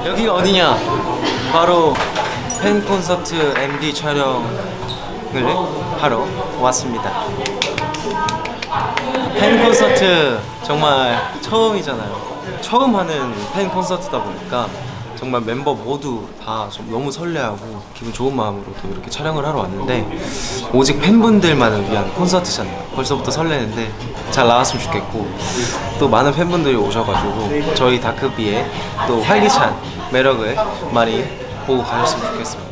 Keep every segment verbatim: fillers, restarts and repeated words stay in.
여기가 어디냐? 바로 팬 콘서트 엠디 촬영을 하러 왔습니다. 팬 콘서트 정말 처음이잖아요. 처음 하는 팬 콘서트다 보니까 정말 멤버 모두 다 좀 너무 설레하고 기분 좋은 마음으로 또 이렇게 촬영을 하러 왔는데, 오직 팬분들만을 위한 콘서트잖아요. 벌써부터 설레는데 잘 나왔으면 좋겠고, 또 많은 팬분들이 오셔가지고 저희 다크비의 또 활기찬 매력을 많이 보고 가셨으면 좋겠습니다.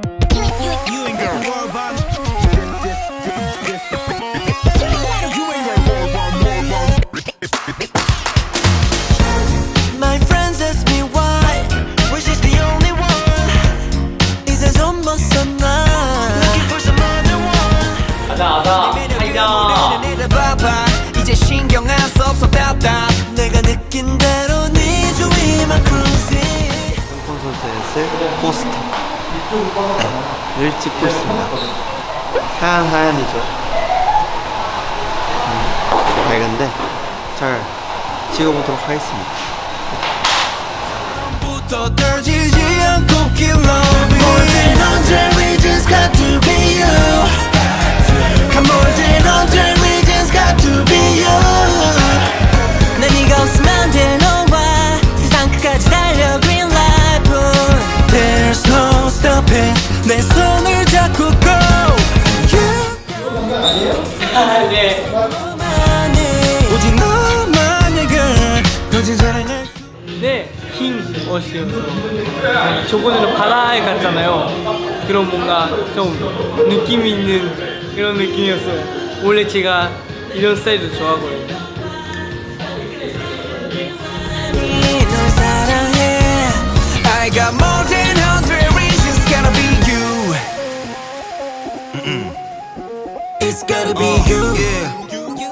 이제 신경 안 써 없어 답답 내가 느낀 대로 네 주위만 cruising. 콘서트에 쓸 포스터를 찍고 있습니다. 하얀 하얀이죠. 음, 밝은데 잘 찍어보도록 하겠습니다. 부터 떨어지지 않고 keep loving. More than hundred reasons got to be you. Come more than hundred reasons got to be you. 난 네가 없으면 안 돼 너와 세상 끝까지 달려 green light blue. There's no stopping 내 손을 잡고 go. 네. 오직 너만의 girl 거진 사랑할 네, 흰 옷이어서 저번에는 바다에 갔잖아요. 그런 뭔가 좀 느낌 있는 그런 느낌이었어요. 원래 제가 이런 스타일도 좋아하거든요. 널 사랑해 I got more than hundred reasons gotta be you. It's gotta be you. Yeah.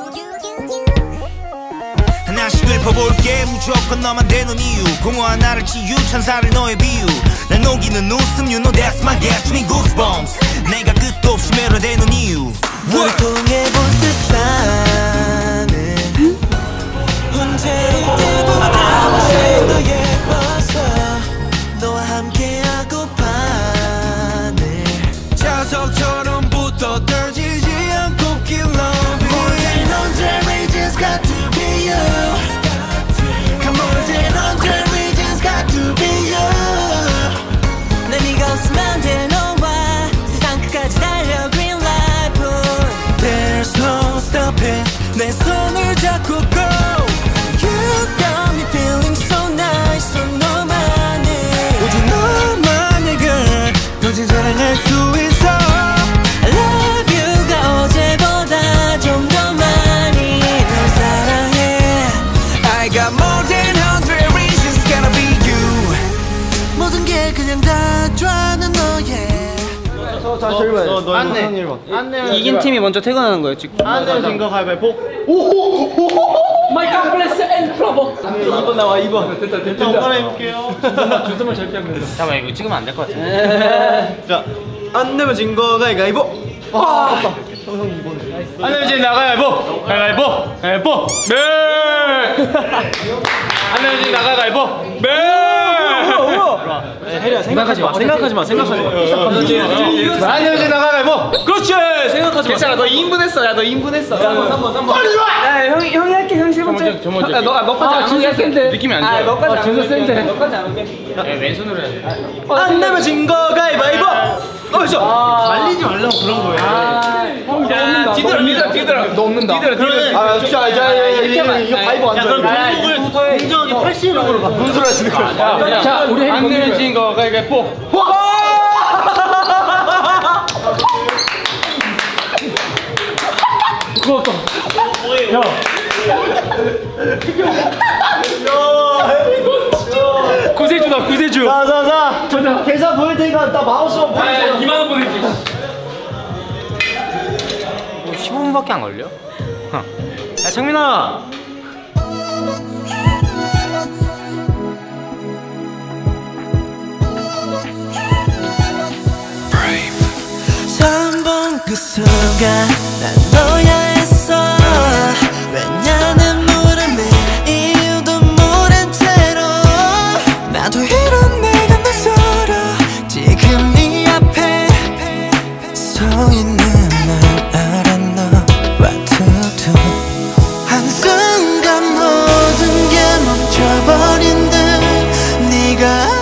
하나씩 읊어볼게 무조건 너만 되는 이유 공허한 나를 치유 천사를 너의 비유 날 녹이는 웃음 you know that's my gas me goosebumps 내가 끝도 없이 매료되는 이유 널 통해 본 세상은 문제일 때보다 훨씬 더 예뻐서 너와 함께하고 반을 자석처럼 붙어 떨어지지 않고 keep loving. More than hundred reasons got to be you. Come more than hundred reasons got to be you. 난 네가 없으면 안 돼 너와 세상 끝까지 달려 green light blue. There's no stopping 내 손을 잡고 go. You got me feeling so nice so 너만의 오직 너만의 girl 거진 사랑할 수 있어. I love you가 어제보다 좀 더 많이 널 사랑해 I got more than hundred reasons gotta be you. 모든 게 그냥 다 좋아하는 너의 안내. 안내. 이긴 팀이 먼저 퇴근하는 거예요 지금. 안내 진거 가위바위보. 마이 갓 블레스 앤 프로보. 이 번 나와 이 번. 됐다 됐다. 한번 해볼게요. 준수만 절대 안 된다. 잠깐만, 이거 찍으면 안 될 것 같은데. 자, 안 내면 진 거 가위바위보. 아, 형형 이번. 안 내면 진 나가위바위보. 가위바위보. 가위바위보. 네. 안 내면 진 나가위바위보. 네. 혜리야, 생각하지 마. 생각하지 마. 생각하지 마. 안 내면 진 나가위바위보. 그렇지. 생각하지 마. 괜찮아. 너 이 인분 했어. 야, 너 이 인분 했어. 삼 번, 삼 번, 삼 번. 빨리 와. 야, 형이 형이 할게. 형이 세 번째. 저 먼저. 너 너까지 안 하게 센데. 느낌이 안 좋아. 아, 너까지 안 하게 센데. 너까지 안 하게. 야, 왼손으로 해야 돼. 안 내면 진 거 가위바위보. 어, 저 말리지 말라고 그런 거예요. 형 야, 뒤돌아, 뒤돌아, 뒤돌아. 너 없는다. 뒤돌아, 뒤돌아. 아, 진짜, 자, 이거 가위바위보 안 돼. 그럼 종목을 공정하게 팔십 으로 막 분수를 하시는 거야. 자, 우리 안 내면 진 거 가위바위보. 그거 또. 야. 구세주다, 구세주. 자, 자, 자. 계산 보일 테니까 나 마우스만 보여줘. 이만 원 보낼게. 십오 분밖에 안 걸려? 야, 정민아. 처음 본 그 순간 난 너야 했어. 왜냐는 물음에 이유도 모른 채로 나도 이런 서 있는 날 알아 너와 투투 한순간 모든 게 멈춰버린 듯 네가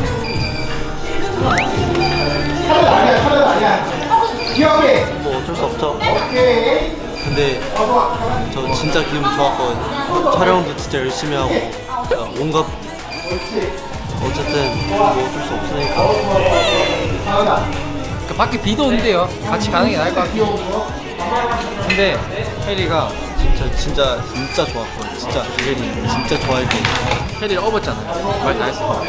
뭐 어쩔 수 없죠. 근데 저 진짜 기분 좋았거든요. 촬영도 진짜 열심히 하고 온갖 어쨌든 뭐 어쩔 수 없으니까. 그 밖에 비도 온대요. 같이 가는 게 나을 것 같아요. 근데 혜리가 진짜 진짜 진짜 좋았거든요. 진짜 혜리 진짜 좋아했거든요. 혜리를 업었잖아요. 말 다 했어.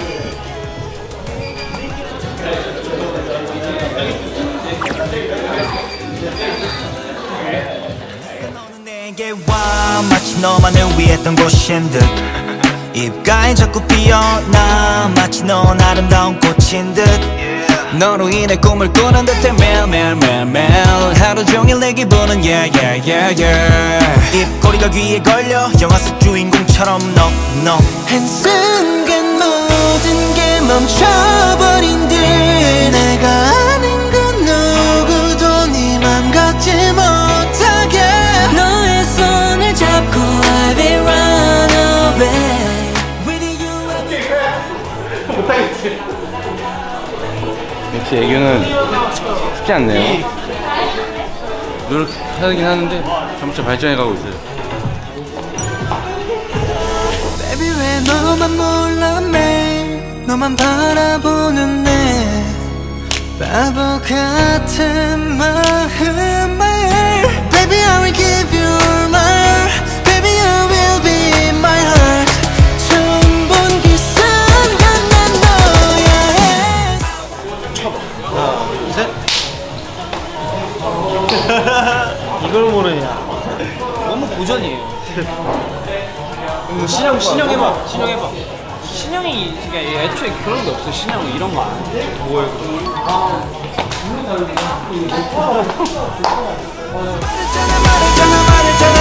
너는 내게 와 마치 너만을 위했던 곳인 듯 입가에 자꾸 피어나 마치 넌 아름다운 꽃인 듯 너로 인해 꿈을 꾸는 듯해 매일 매일 매일 매일 하루 종일 내 기분은 yeah yeah yeah yeah 입꼬리가 귀에 걸려 영화 속 주인공처럼 no no 한순간 모든 게 멈춰버린 듯 내가 아는 건 누구도 네 맘 갖지 못하게 너의 손을 잡고 I will run away with you 역시 애교는 쉽지 않네요. 노력하긴 하는데 점차 발전해가고 있어요. Baby 왜 너만 몰라 매일 너만 바라보는 내 바보 같은 마음을 Baby I will give you my Baby you will be my heart 처음 본 그 순간 난 너야 해 하나 셋. 이걸 모르냐? 너무 고전이에요. 신영 신영 해봐. 신영 해봐. 신영이 그러니까 애초에 그런 게 없어. 신영이 이런 거 안 해. 뭐예요? 말했잖아 말했잖아 말했잖아